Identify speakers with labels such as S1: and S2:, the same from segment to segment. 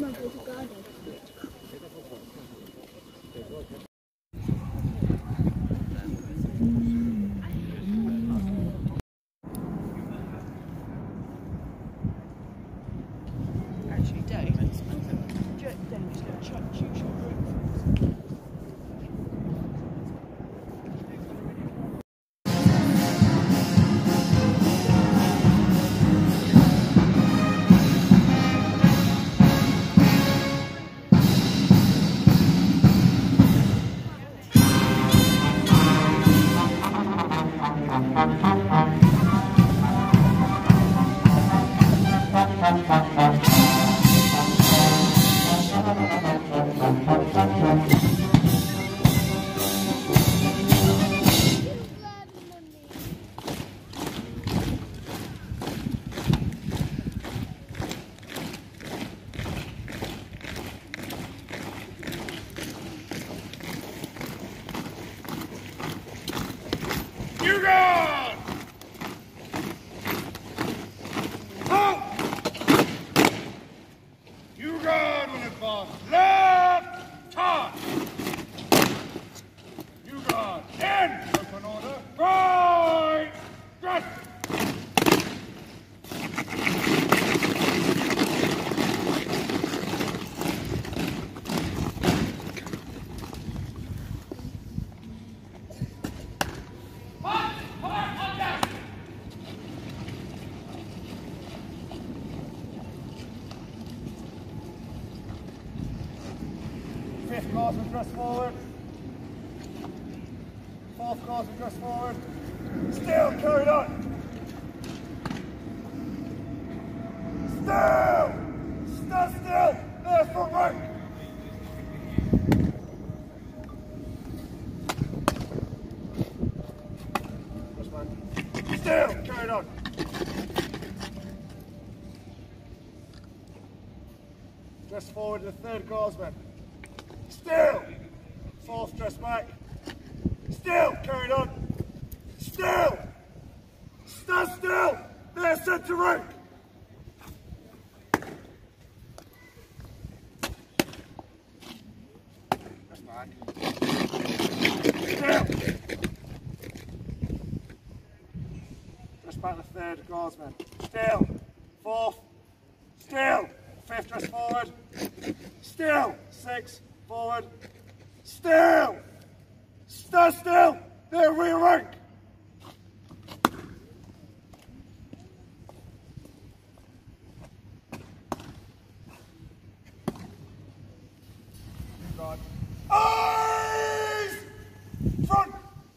S1: Actually, Dave, Dave's going to choose your group.
S2: You guard! Halt! You guard when advance. Left! Turn! You guard. In! Open order. Right! Dress! Fifth guardsman, dress forward. Fourth guardsman, dress forward. Still, carried on. Still! Stand still! There's front rank! Still, carried on. Dress forward to the third guardsman. Still! Fourth, dress back. Still! Carried on. Still! Stand still! They're sent to rank! Dress back. Still! Dress back the third guardsman. Still! Fourth. Still! Fifth, dress forward. Still! Sixth. Forward. Still! Stand still! They're rear rank! God. Eyes! Front!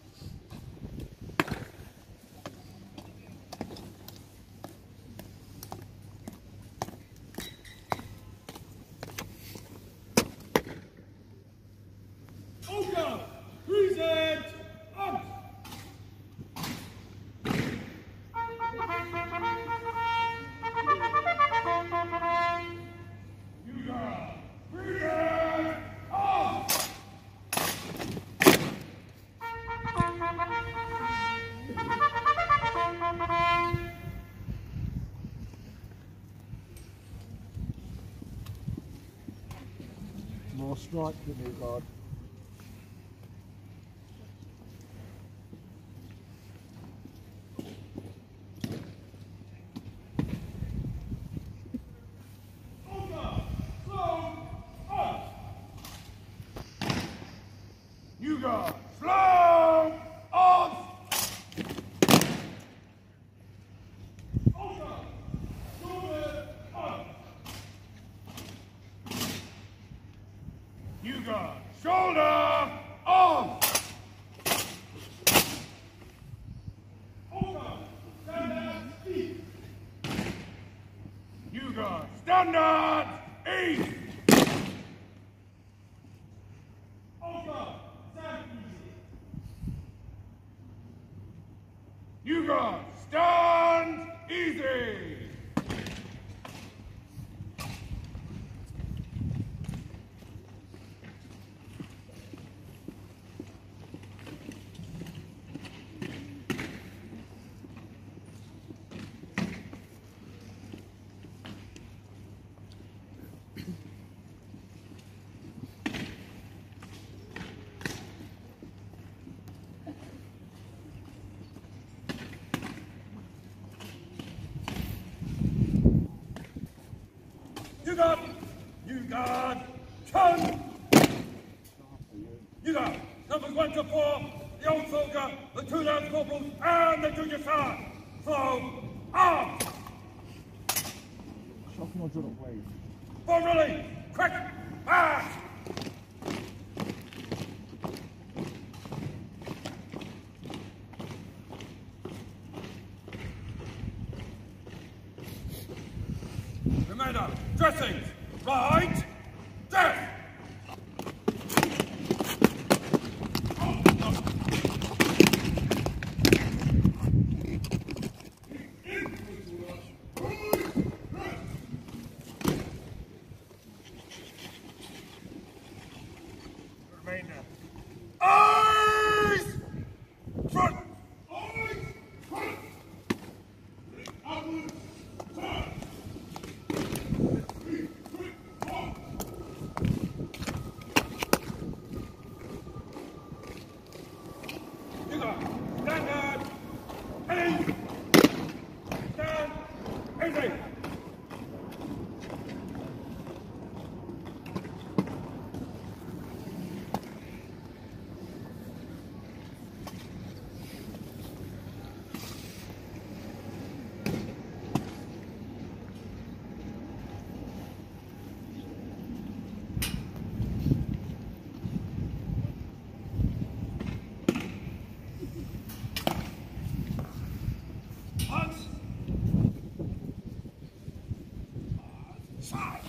S3: Go! Present! Up! You go! Present! Up!
S2: More strike than you, God.
S3: You go! Slow! On! Over! Shoulder! Up! You go! Shoulder! On! Over! Standard! East! You go! Standard! East! You guys, stand easy! You guard, turn! You guard, numbers 1 to 4, the old soldier, the 2 lance corporals, and the junior sergeant. So, arms! Formally, quick, march! Remainder, dressings, right, dress!
S2: Remainder. Eyes! Front!
S3: Eyes, front! Outwards, turn! You got stand guard, heading, stand, easy. Side.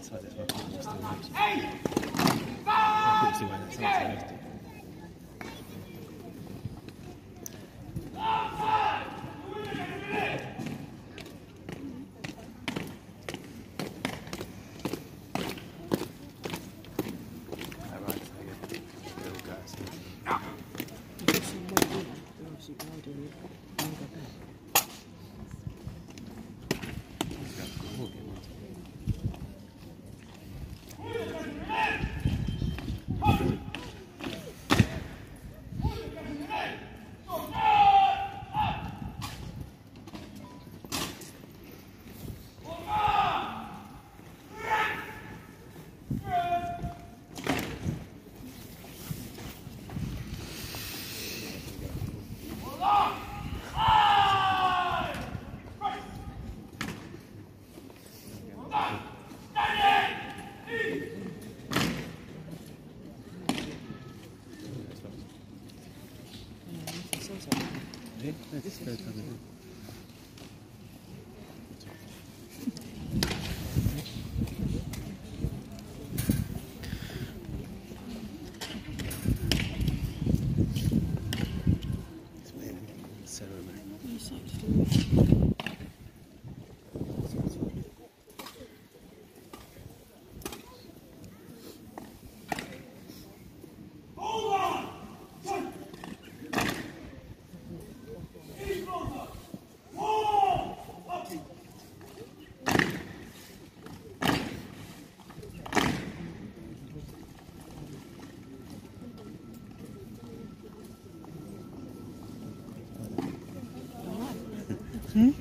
S4: inside this one. Just still makes it. I couldn't see why that's not so lifted. Yeah, that's very funny. Hmm?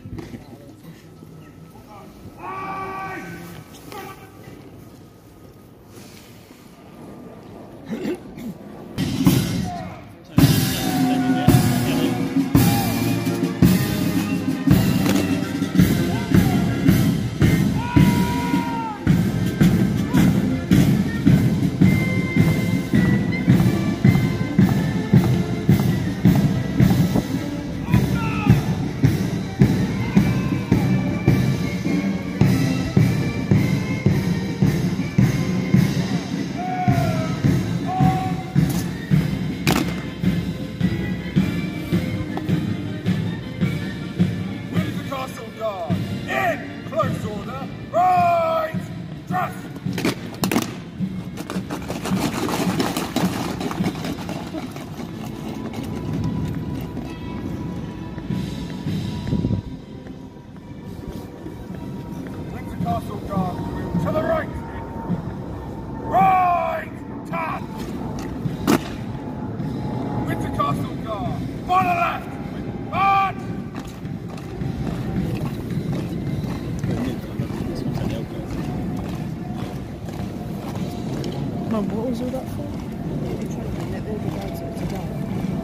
S3: Windsor Castle Guard, in close order, right, trust! Windsor Castle Guard, to the right, right, turn! Windsor Castle Guard, on the left, march!
S1: Mum, what was all that for? You're trying to let all the guys up to die.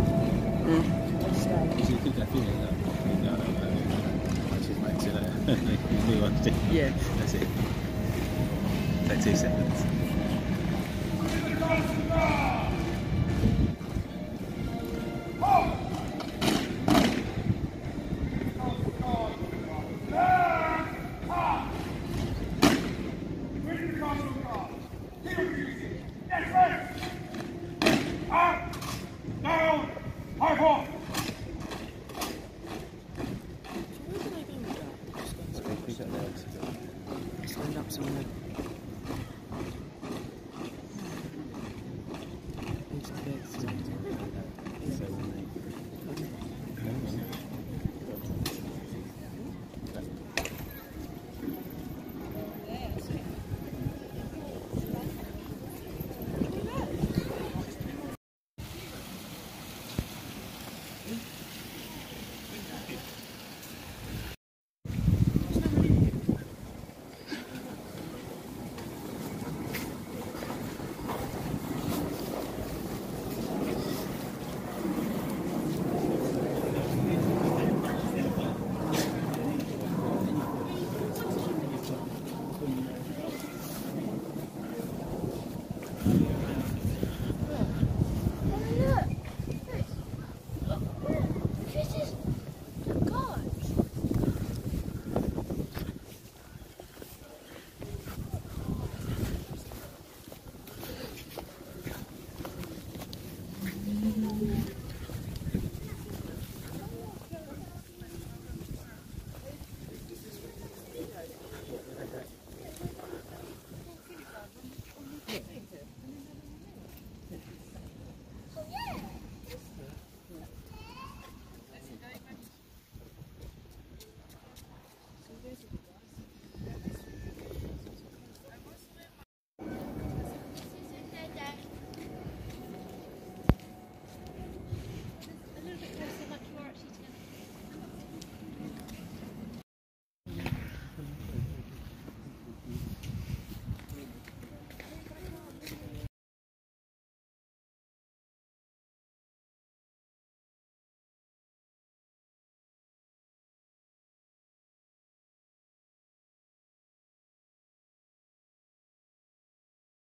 S4: You think I feel like that? No, which is makes it move on to
S1: Yeah.
S4: That's it. Take 2 seconds.
S3: Down! High off!
S1: Where can I go with that? Just go up somewhere.